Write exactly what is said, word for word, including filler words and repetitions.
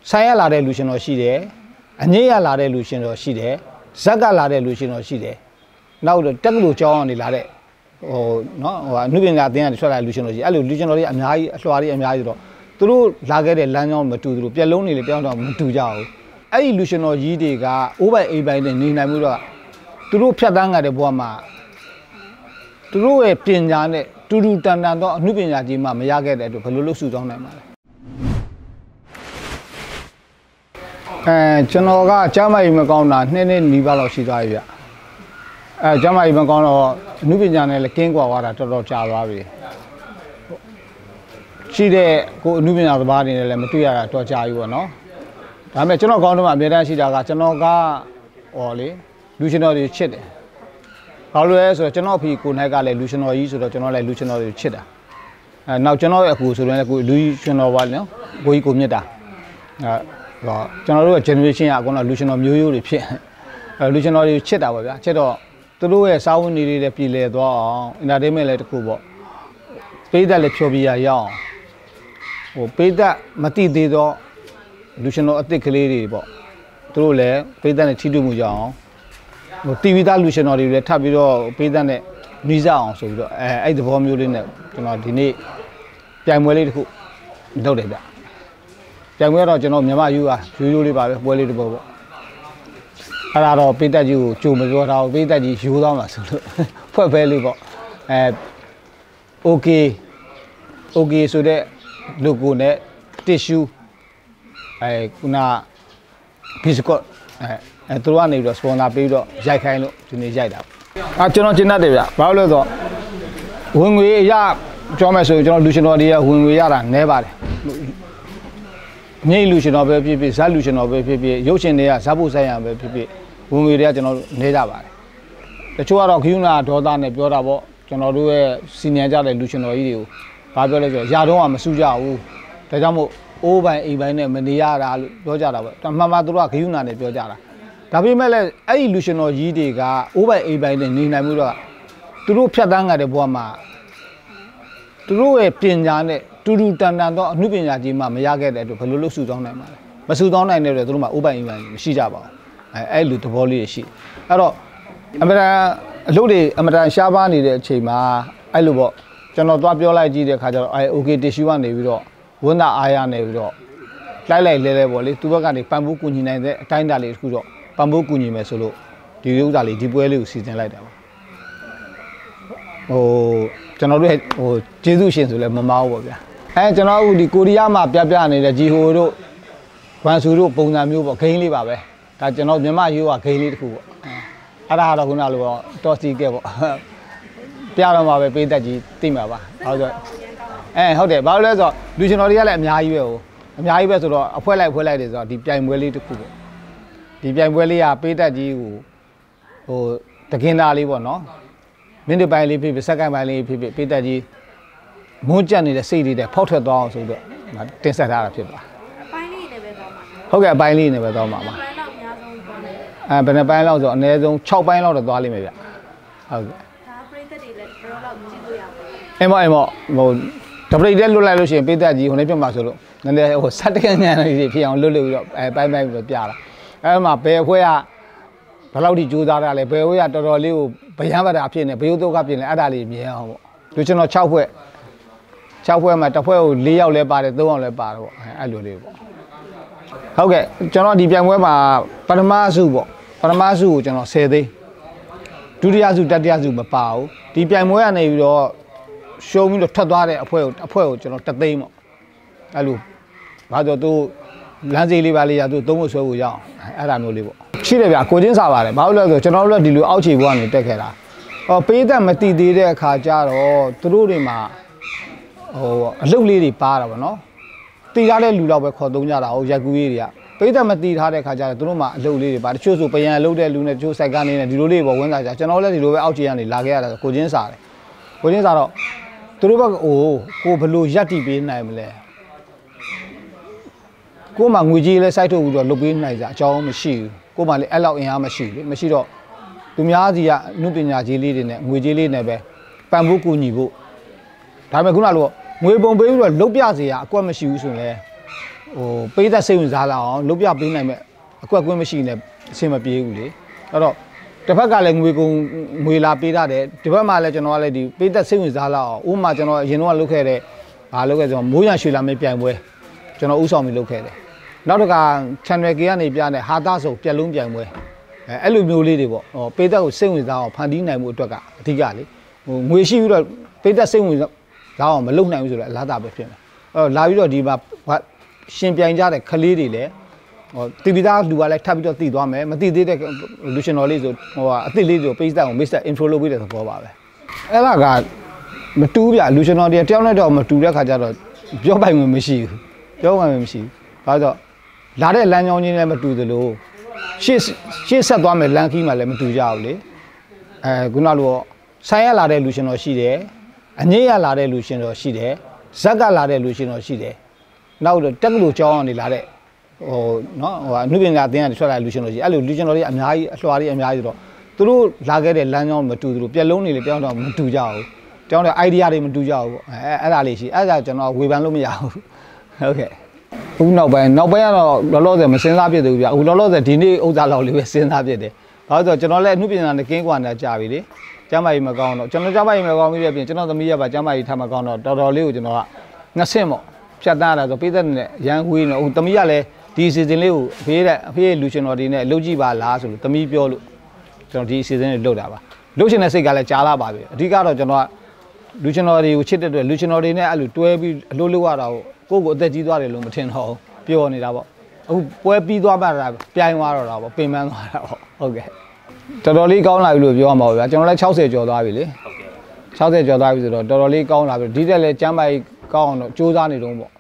ဆိုင်ရလာတဲ့လူရှင်တော်ရှိတယ်အငိမ့်ရလာတဲ့လူရှင်တော်ရှိတယ်ဇက်ကလာတဲ့လူရှင်တော်ရှိတယ်နောက်တက်ကလူကြောင်းနေလာတဲ့ဟိုနော်ဟိုအနုပညာသင်ရထွက်လာလူရှင်တော်ရှိအဲ့လိုလူရှင်တော်တွေအများကြီးအလွှာတွေအများကြီးဆိုတော့သူတို့လာခဲ့တဲ့လမ်းကြောင်းမတူသူတို့ပြက်လုံးနေလေပြောင်းတော့မတူကြဘူးအဲ့ဒီလူရှင်တော်ကြီးတွေကအိုးပိုင်အိမ်ပိုင်နဲ့နေနိုင်မှုတော့သူတို့ဖြတ်တန်းကြတဲ့ဘဝမှာသူတို့ရဲ့ပညာနဲ့တူတူတန်တန်တော့အမှုပညာကြီးမှမရခဲ့တဲ့အတွက်ဘယ်လိုလုပ်စုဆောင်းနိုင်မှာလဲအဲကျွန်တော်ကကျမ်းမာရေးမကောင်းတာနှစ်နှစ်နီးပါးလောက်ရှိသွားပြီဗျအဲကျမ်းမာရေးမကောင်းတော့အမှုပညာနဲ့လည်းကင်းကွာသွားတာတော်တော်ကြာသွားပြီရှိတဲ့ကိုအမှုပညာသမားတွေနဲ့လည်းမတွေ့ရတာတော်ကြာပြီပေါ့နော်ဒါပေမဲ့ကျွန်တော်ကောင်းတော့မှအများတန်းရှိတာကကျွန်တော်ကဟောလေလူရှင်တော်တွေချစ်တယ်ဘာလို့လဲဆိုတော့ကျွန်တော်အဖေကိုနိုင်ကလည်းလူရှင်တော်ကြီးဆိုတော့ကျွန်တော်လည်းလူရှင်တော်တွေချစ်တာအဲနောက်ကျွန်တော်ရဲ့အကူဆိုရင်လည်းကိုလူရှင်တော်ပါနော်ကိုကြီးကိုမြတ်တာအဲတော့ကျွန်တော်တို့ရဲ့ generation ကအကုန်လုံးလူရှင်တော်မျိုးရိုးတွေဖြစ်အဲလူရှင်တော်တွေချစ်တာပေါ့ဗျာချစ်တော့သူတို့ရဲ့စာဝန်တွေတွေလည်းပြည်လည်သွားအောင် entertainment လည်းတစ်ခုပေါ့ပေးသက်လည်းဖြောပြရရအောင်ဟိုပေးသက်မတိသေးတော့လူရှင်တော်အစ်စ်ကလေးတွေပေါ့သူတို့လည်းပေးသက်နဲ့ထိတွေ့မှုကြအောင်ဟို တီဗီ သားလူရှင်တော်တွေလည်းထပ်ပြီးတော့ပေးသက်နဲ့နှီးစအောင်ဆိုပြီးတော့အဲအဲ့ဒီသဘောမျိုးလေးနဲ့ကျွန်တော်ဒီနေ့ပြိုင်ပွဲလေးတစ်ခုလုပ်တယ်ဗျပြိုင်ပွဲတော့ကျွန်တော်မြန်မာယူပါရိုးရိုးလေးပါပဲပွဲလေးတစ်ပွဲပေါ့အဲ့ဒါတော့ပေးသက်ကြီးကိုကြိုမပြောထားဘူးပေးသက်ကြီးယူသွားမှာဆိုလို့ဖွဲ့ဖဲလေးပေါ့အဲ okay okay ဆိုတဲ့ logo နဲ့ tissue အဲခုန biscuit အဲအဲသူတို့ကနေပြီးတော့ sponsor ပေးပြီးတော့ရိုက်ခိုင်းလို့ဒီနေ့ရိုက်တာအဲကျွန်တော်ကျင်းတတ်တယ်ဗျဘာလို့လဲဆိုတော့ဝင်ငွေရပြောမယ်ဆိုရင်ကျွန်တော်လူရှင်တော်တွေရဝင်ငွေရတာနည်းပါတယ်မြိတ်လူရှင်တော်ပဲဖြစ်ဖြစ်ဇက်လူရှင်တော်ပဲဖြစ်ဖြစ်ရုပ်ရှင်တွေကဇက်ဖို့ဆိုင်ရပဲဖြစ်ဖြစ်ဝင်ငွေတွေကကျွန်တော်နေကြပါတယ်တချို့ကတော့ခယူနာဒေါသနဲ့ပြောတာပေါ့ကျွန်တော်တို့ရဲ့စီနီယာကြတဲ့လူရှင်တော်ကြီးတွေကိုဘာပြောလဲဆိုတော့ရာတော့မစူးကြဘူးဒါကြောင့်မို့အိုးပိုင်အိမ်ပိုင်နဲ့မနေရတာလို့ပြောကြတာပေါ့မှန်မှန်သူတို့ကခယူနာနဲ့ပြောကြတာဒါပေမဲ့လည်းအဲ့ဒီလူရှင်တော်ကြီးတွေကအိုးပိုင်အိမ်ပိုင်နဲ့နေနိုင်မှုတော့သူတို့ဖြတ်တန်းကြတဲ့ဘဝမှာသူတို့ရဲ့ပညာနဲ့တူတူတန်တန်တော့အမှုပညာကြီးမှမရခဲ့တဲ့အတွက်ဘယ်လိုလုပ်စုဆောင်းနိုင်မှာလဲမစုဆောင်းနိုင်တဲ့အတွက်သူတို့မှအိုးပိုင်အိမ်ပိုင်မရှိကြပါဘူးအဲအဲ့လိုသဘောလေးရှိအဲ့တော့အမတန်အလုပ်တွေအမတန်ရှားပါးနေတဲ့အချိန်မှာအဲ့လိုပေါ့ကျွန်တော်သွားပြောလိုက်ကြည့်တဲ့ခါကျတော့အဲ okay tissue ကနေပြီးတော့ဝန်သားအားရနေပြီးတော့လိုက်လိုက်လဲလဲပေါ့လေသူဘက်ကနေပံ့ပိုးကူညီနိုင်တဲ့အတိုင်းအတာလေးတစ်ခုတော့ပံ့ပိုးကူညီမယ်ဆိုလို့ဒီဥစ္စာလေးဒီပွဲလေးကိုစီစဉ်လိုက်တာပါဟိုကျွန်တော်တို့ဟိုကျေးဇူးရှင်ဆိုလဲမမောဘူးပေါ့ဗျာအဲကျွန်တော်အခုဒီကိုရီးယားမှာပြပြနေတဲ့ဂျီဟိုတို့ဗန်ဆူတို့ပုံစံမျိုးပေါ့ဂိမ်းလေးပါပဲဒါကျွန်တော်မြန်မာရိုးကဂိမ်းလေးတစ်ခုပေါ့အဲ့ဒါတော့ခုနလိုတော့တော်စီကဲပေါ့ပြတော့မှာပဲပေးသက်ကြီးသိမှာပါဟုတ်ဆိုအဲဟုတ်တယ်ဘာလို့လဲဆိုတော့လူရှင်တော်တွေကလည်းအများကြီးပဲဟိုအများကြီးပဲဆိုတော့အဖွဲလိုက်ဖွဲလိုက်တယ်ဆိုတော့ဒီပြိုင်ပွဲလေးတစ်ခုပေါ့ဒီပြိုင်ပွဲလေးကပေးသက်ကြီးကိုဟိုတကင်သားလေးပေါ့နော်မင်းတို့ပိုင်းလေးဖြစ်ဖြစ်စက္ကန့်ပိုင်းလေးဖြစ်ဖြစ်ပေးသက်ကြီးမုန်းကြက်နေတဲ့စိတ်တွေတဲ့ဖောက်ထွက်သွားအောင်ဆိုတော့တင်ဆက်ထားတာဖြစ်ပါအပိုင်းလေးနဲ့ပဲသွားမှာဟုတ်ကဲ့အပိုင်းလေးနဲ့ပဲသွားမှာပါအဲဘယ်နှပိုင်းလောက်ဆိုအနည်းဆုံး၆ပိုင်းလောက်တော့သွားလိမ့်မယ်ဗျဟုတ်ကဲ့ဒါပရိသတ်တွေလည်းဘယ်တော့လောက်ကြည့်လို့ရပါလဲအဲ့မအဲ့မဟိုတပရိသတ်လွတ်လိုက်လို့ရှိရင်ပေးသက်ကြီးဟိုနေပြတ်မှာဆိုလို့နည်းနည်းဟိုစက်တကညံလေးဖြစ်အောင်လွတ်လွတ်ပြီးတော့အဲပိုင်းပိုင်းပြီးတော့ပြတာအဲ့မှာဘယ်အဖွဲ့ကဘယ်လောက်ထိကြိုးစားရလဲဘယ်အဖွဲ့ကတော်တော်လေးကိုဗျမ်းပတာဖြစ်နေဘယုတ်တုတ်ကဖြစ်နေအဲ့ဒါလေးမြင်အောင်ပေါ့လူကျွန်တော်၆ဖွဲ့၆ဖွဲ့မှာတစ်ဖွဲ့ကို၄ယောက်လဲပါတယ်၃ယောက်လဲပါတယ်ပေါ့အဲ့လိုလေးပေါ့ဟုတ်ကဲ့ကျွန်တော်ဒီပြိုင်ပွဲမှာပထမဆုပေါ့ပထမဆုကိုကျွန်တော်၁၀သိန်းဒုတိယဆုတတိယဆုမပါဘူးဒီပြိုင်ပွဲကနေပြီးတော့ရှုံးပြီးတော့ထွက်သွားတဲ့အဖွဲ့ကိုအဖွဲ့ကိုကျွန်တော်တသိန်းပေါ့အဲ့လိုဘာလို့သူလမ်းစီလေးပါလေးရသူသုံးဖို့ဆွဲဖို့ရအောင်အဲ့ဒါမျိုးလေးပေါ့ရှိတယ်ဗျာကိုချင်းစားပါတယ်ဘာလို့လဲဆိုတော့ကျွန်တော်တို့လည်းဒီလိုအောက်ခြေဘဝကနေတက်ခဲ့တာဟောပေးသက်မတည်သေးတဲ့အခါကျတော့သူတို့တွေမှာဟိုအလုပ်လေးတွေပါတာပေါ့နော်တည်ထားတဲ့လူတော့ပဲခေါ်သုံးကြတာဟိုရက်ကူးရေးတွေကပေးသက်မတည်ထားတဲ့အခါကျတော့သူတို့မှာအလုပ်လေးတွေပါတချို့ဆိုပယံအလုပ်တဲ့လူနဲ့တချို့စိုက်ကနေနဲ့ဒီလိုလေးပေါ့ဝင်လာကြကျွန်တော်လည်းဒီလိုပဲအောက်ခြေကနေလာခဲ့ရတာကိုချင်းစားတယ်ကိုချင်းစားတော့သူတို့ဘက်ကအိုးကိုဘလို့ရက်တီပေးနိုင်မလဲကိုမှငွေကြီးလဲစိုက်ထုတ်ပြီးတော့လုပ်ပေးနိုင်ကြအကြောင်းမရှိဘူးကိုမှလည်းအဲ့လောက်အင်အားမရှိဘူးမရှိတော့သူများစီကအမှုပညာကြီးလေးတွေနဲ့ငွေကြီးလေးနဲ့ပဲပံ့ပိုးကူညီဖို့ဒါပေမဲ့ခုနလိုငွေပုံပေးပြီးတော့လုတ်ပြစေရအကွက်မရှိဘူးဆိုရင်လဲဟိုပေးသက်စိတ်ဝင်စားလာအောင်လုပ်ပြပေးနိုင်မဲ့အကွက်ကွင်းမရှိနဲ့အဆင်မပြေဘူးလေအဲ့တော့တစ်ဖက်ကလည်းငွေကုန်ငွေလာပေးရတယ်ဒီဘက်မှာလည်းကျွန်တော်ကလည်းဒီပေးသက်စိတ်ဝင်စားလာအောင်ဥပမာကျွန်တော်အရင်တော့လုပ်ခဲ့တဲ့ဘာလုပ်ခဲ့ဆိုတော့မိုးရရွှေလာမေးပြိုင်ပွဲကျွန်တော်ဥဆောင်ပြီးလုပ်ခဲ့တယ်နောက်တစ်ခါ channel K ကနေပြတဲ့ဟာသားစုံပြက်လုံးပြိုင်ပွဲအဲအဲ့လိုမျိုးလေးတွေပေါ့ဟောပေးသက်ကိုစိတ်ဝင်စားအောင်ဖန်တီးနိုင်မှုအတွက်ကအဓိကလေဟိုငွေရှိပြီးတော့ပေးသက်စိတ်ဝင်စားအောင်မလုပ်နိုင်ဘူးဆိုတော့အလားတာပဲဖြစ်မယ်အဲ့တော့လာပြီးတော့ဒီမှာရှင်ပြိုင်ကြတဲ့ကလေးတွေလည်းဟိုတီဗီသားလူကလည်းထပ်ပြီးတော့တည်သွားမယ်မတည်သေးတဲ့လူရှင်တော်လေးဆိုဟိုအစ်စ်လေးဆိုပေးသက်ကို Mister Intro လုပ်ပေးတဲ့သဘောပါပဲအဲ့ဒါကမတူးပြလူရှင်တော်တွေတယောက်နဲ့တော့မတူတဲ့ခါကျတော့ပြောပိုင်ဝင်မရှိဘူးပြောပိုင်ဝင်မရှိဘူးဘာလို့လာတဲ့လမ်းကြောင်းချင်းလည်းမတူသလိုရှေ့ရှေ့ဆက်သွားမယ်လမ်းခီးမှလည်းမတူကြဘူးလေအဲခုနလိုဆိုင်ရလာတဲ့လူရှင်တော်ရှိတယ်အငိမ့်ရလာတဲ့လူရှင်တော်ရှိတယ်ဇက်ကလာတဲ့လူရှင်တော်ရှိတယ်နောက်တော့တက်ကလူကြောင်းကနေလာတဲ့ဟိုနော်ဟိုအနုပညာအသင်းကနေထွက်လာတဲ့လူရှင်တော်ရှိအဲ့လိုလူရှင်တော်တွေအများကြီးအလွှာတွေအများကြီးဆိုတော့သူတို့လာခဲ့တဲ့လမ်းကြောင်းမတူသလိုပြက်လုံးတွေလည်းပြောင်းတော့မတူကြဘူးတောင်းတဲ့ idea တွေမတူကြဘူးအဲအဲ့ဒါလေးရှိအဲ့ဒါကျွန်တော်ဝေဖန်လို့မရဘူးဟုတ်ကဲ့အခုနောက်ပိုင်းနောက်ပိုင်းကတော့လောလောဆယ်မစင်းစားဖြစ်သေးဘူးဗျအခုလောလောဆယ်ဒီနေ့ဥစ္စာလောက်လေးပဲစဉ်းစားဖြစ်တယ်ဘာလို့ဆိုတော့ကျွန်တော်လည်းအမှုပညာနဲ့ကင်းကွာနေကြပြီလေကျမ်းမာရေးမကောင်းတော့ကျွန်တော်ကျမ်းမာရေးမကောင်းပြီးပြပြင်ကျွန်တော်သမီးရပါကျမ်းမာရေးထားမကောင်းတော့တော်တော်လေးကိုကျွန်တော်ကငှက်ဆင့်ပေါ့ဖြတ်သားရတာဆိုပေးသက်နဲ့ရန်ဝေးနေဟိုသမီးကလည်းဒီအစီအစဉ်လေးကိုအဖေတဲ့အဖေလူရှင်တော်တွေနဲ့လုပ်ကြည့်ပါလားဆိုလို့သမီးပြောလို့ကျွန်တော်ဒီအစီအစဉ်လေးလုပ်တာပါလုပ်ရှင်တဲ့စိတ်ကလည်းကြားလာပါပြီအဓိကတော့ကျွန်တော်ကလူရှင်တော်တွေကိုချစ်တဲ့အတွက်လူရှင်တော်တွေနဲ့အဲ့လိုတွဲပြီးအလုပ်လုပ်ရတာကိုကိုယ့်ကိုအသက်ကြီးသွားတယ်လို့မထင်တော့ဘူးပြောနေတာပေါ့အခုပွဲပြီးသွားပါတာပြိုင်သွားတော့တာပေါ့ပင်ပန်းသွားတာပေါ့ဟုတ်ကဲ့တော်တော်လေးကောင်းလာပြီလို့ပြောရမှာပါဗျာကျွန်တော်လည်း60ကျော်သွားပြီလေဟုတ်ကဲ့60ကျော်သွားပြီဆိုတော့တော်တော်လေးကောင်းလာပြီဒီတက်လည်းကျမ်းမာရေးကောင်းအောင်တော့စူးစမ်းနေတော့ပေါ့